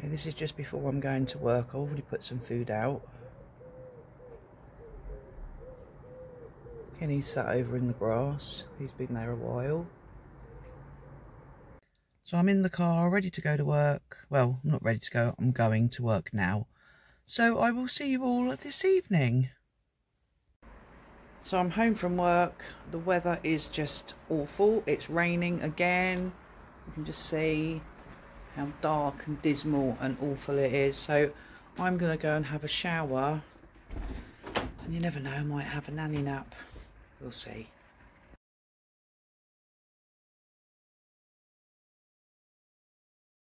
this is just before I'm going to work. I've already put some food out. Kenny's sat over in the grass. He's been there a while. So I'm in the car, ready to go to work. Well, I'm not ready to go. I'm going to work now. So I will see you all this evening. So I'm home from work. The weather is just awful. It's raining again. You can just see how dark and dismal and awful it is. So I'm going to go and have a shower. And you never know, I might have a nanny nap. We'll see.